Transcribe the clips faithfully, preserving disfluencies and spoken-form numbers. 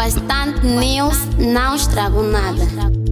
a Stunt News não estragou nada.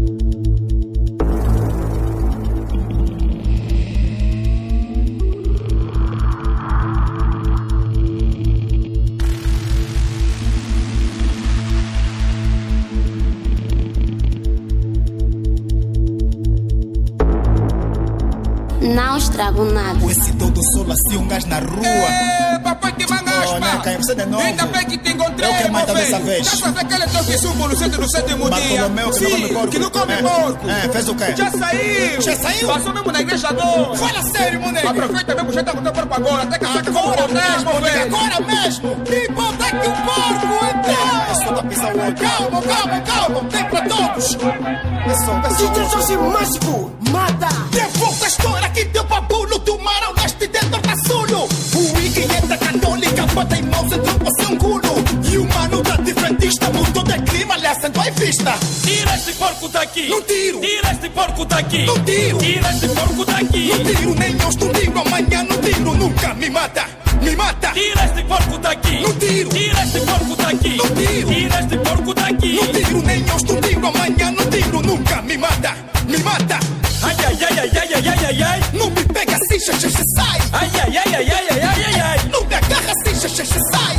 Não estrago nada. Esse todo solo assim, um gajo na rua. É, papai te mangas, oh, né, você de novo. Ainda bem que te encontrei, eu que mais tá dessa vez. Já sabe aquele teu que subo no centro do sétimo dia. Bartolomeu, que Sim, não come porco. que não come é. porco. É, fez o quê? Já saiu. Já saiu? Passou mesmo na igreja agora. Fala sério, moleque. Aproveita mesmo, já tá com teu porco agora. Até que você que agora for mesmo, velho. agora mesmo. Me bota aqui um porco, então. É só pra pisar o olho. Calma, calma, calma. Tem pra todos. É só, é só. D J Jorge Mágico, mata. Devolta a história que deu pra pulo do mar ao leste dentro da sulho. O igreja católica bota em mãos entrou pra ser um culo. E o mano da diferentista mudou de clima, lhe assentou em vista. Tira esse porco daqui. Não tiro. Tira esse porco daqui. Não tiro. Tira esse porco daqui. Não tiro, nem hoje não tiro, amanhã não tiro, nunca me mata. Me mata. Tira esse porco daqui. Não tiro. Tira esse porco daqui. Não tiro. Tira esse porco daqui. Não tiro, nem hoje não tiro, amanhã não tiro, nunca me mata. Me mata. Ai, ai, ai, ai, ai, ai, ai, ai, ai. Não me pega assim, xixi, sai. Ai, ai, ai, ai, ai, ai, ai, ai, ai. Não me agarra assim, xixi, sai.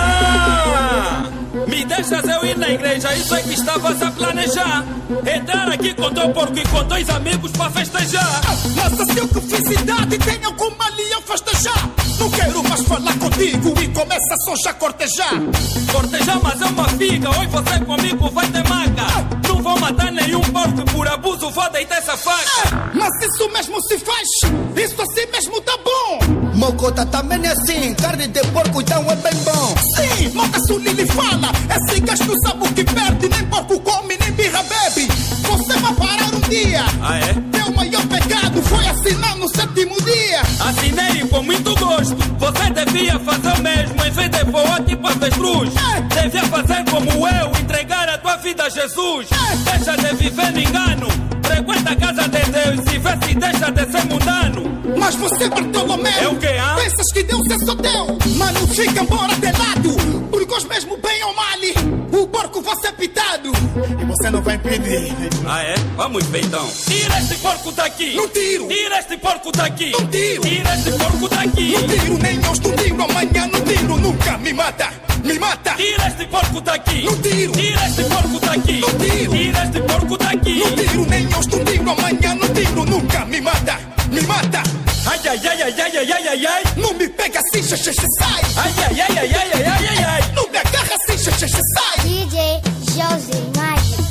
Ah! Me deixas eu ir na igreja, isso é que estavas a planejar. Entrar aqui com teu porco e com dois amigos para festejar. Nossa, se eu que fiz idade tem alguma ali a festejar. Não quero mais falar contigo e começa só já a cortejar. Cortejar, mas é uma figa, hoje você comigo vai ter maca. Não vou matar nenhum porco e por abuso vou deitar essa faca. É, mas isso mesmo se faz, isso assim mesmo tá bom. Mocota também é assim, carne de porco então é bem bom. Sim, Mota Sulili fala, esse gajo não sabe o que perde, nem porco come, nem birra bebe. Você vai parar um dia. Ah, é? Teu maior pecado foi assinar no sétimo dia. Assinei com muito gosto. Você devia fazer o mesmo em vez de voar tipo avestruz. É. Devia fazer como eu, entregar a tua vida a Jesus. É. Deixa de viver no engano. Frequenta a casa de Deus e vê se deixa de ser mundano. Mas você, Bartolomeu, é o quê, hã? Pensas que Deus é só teu. Mano, fica embora de lado. Porque os mesmo bem ou mal, o porco vai ser pitado. E você não vai impedir. Ah, é? Vamos ver então. Tira este porco daqui. Não tiro. Tira este porco daqui. Não tiro. Tira este porco daqui. Não tiro, nem hoje não tiro, amanhã não tiro, nunca me mata. Me mata. Tira este porco daqui. Não tiro. Tira este porco daqui. Não tiro. Tira este porco daqui. Não tiro, nem hoje não tiro, amanhã não tiro, nunca me mata. Me mata. Ai, ai, ai, ai, ai, ai, ai, ai, ai. Não me pega assim, xixi, sai. Ai, ai, ai, ai, ai, ai, ai, ai, ai. Não me agarra assim, xixi, sai. D J Jorge Mágico.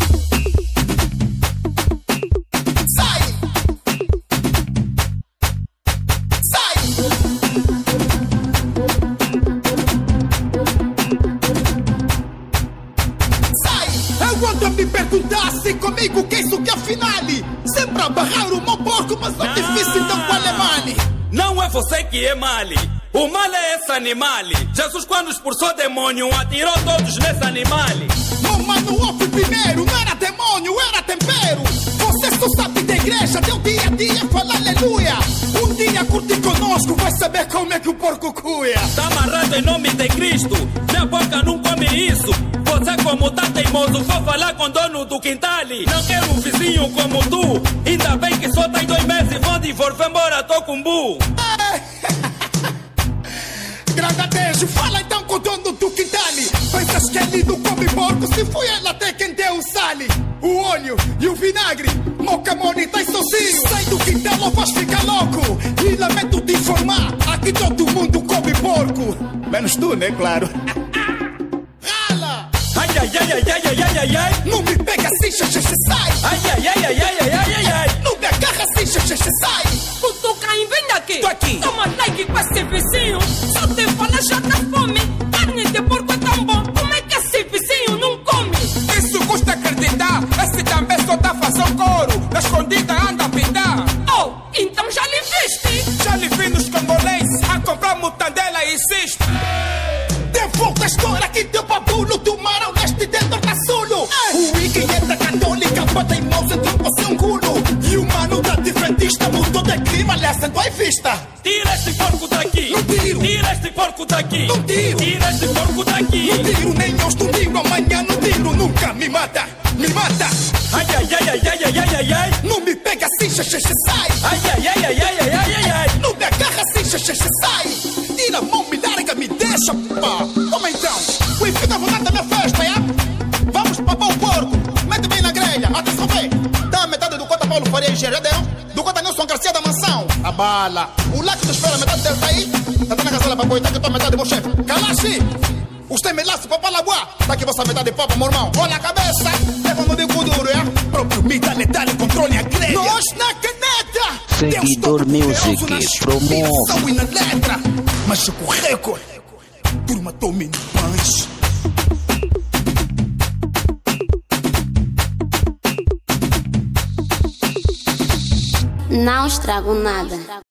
Sai. Sai. Sai. Eu ando a me perguntar se comigo que isso que afinal. Sempre a barrar o meu porco, mas é difícil, então qual é male? Não é você que é male. O mal é esse animal. Jesus, quando expulsou demônio, atirou todos nesse animal. Meu mano, ouve primeiro, não era demônio, era tempero. Você só sabe da igreja, deu dia a dia, fala aleluia. Um dia curte conosco, vai saber como é que o porco cuia. Tá amarrado em nome de Cristo, minha boca não come isso. Você como tá teimoso, vou falar com o dono do quintal. Não quero um vizinho como tu. Ainda bem que só tem dois meses, vão divorciar, embora tô com bu. Gradadejo, fala então com o dono do quintal. Pensas que ele não come porco, se foi ela até quem deu o sal, o óleo e o vinagre. Mocamone tá sozinho. Sai do quintal ou vais ficar louco. E lamento te informar, aqui todo mundo come porco. Menos tu, né, claro. Rala. Ai, ai, ai, ai, ai, ai, ai, ai, ai. Não me pega assim, xixi, sai. Ai, ai, ai, ai, ai, ai, ai, ai, ai. Não me agarra assim, xixi, sai. Puto Caim, vem aqui. Tô aqui. Toma like com esse vizinho. Só te fala já tá fome. Carne de porco é tão bom. Como é que esse vizinho não come? Isso custa acreditar. Esse também só tá fazendo couro. Na escondida anda a pintar. Oh, então já lhe viste? Já lhe vi nos cambolenses a comprar mutandela e insiste. Devolta a história que deu pra pulo do mar ao leste dentro da sulho. O igreja católica bota em mãos entrou pra ser um culo. E o mano da diferentista mudou de clima, lhe assentou em vista. Tira este porco daqui. Não tiro. Tira este porco daqui. Não tiro. Tira este porco daqui. Não tiro, nem hoje não tiro, amanhã não tiro. boca me mata, me mata. Ai, ai, ai, ai, ai, ai, ai, ai. Não me pega assim, xixi, sai. Ai, ai, ai, ai, ai, ai, ai, ai. Não me agarra assim, xixi, sai. Tira a mão, me larga, me deixa, pá. Toma então, ui, fica à vontade da minha festa, é? Vamos papar o porco, mete bem na grelha. Atenção, vem. Dá a metade do Cota Paulo Faria Engenheiro, já deu? Do Cota Nelson Garcia da Mansão. A bala. O Laco te espera, metade dele tá aí. Tá na casala pra boitar que tua metade, meu chefe. Calache. Usted me laça pra palaguá. Tá aqui vossa metade de papa, meu irmão. Olha a cabeça. Leva no bico duro, é? Próprio me dá letal, controle a grelha. Nós na caneta. Seguidor Music, promove. E na letra. Mas com recorde. Turma, tome no pães. Não estrago nada.